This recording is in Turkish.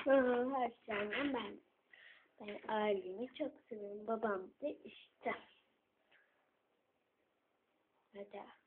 Her şeyden ben. Ben ailemi çok seviyorum. Babam da işte. Hadi.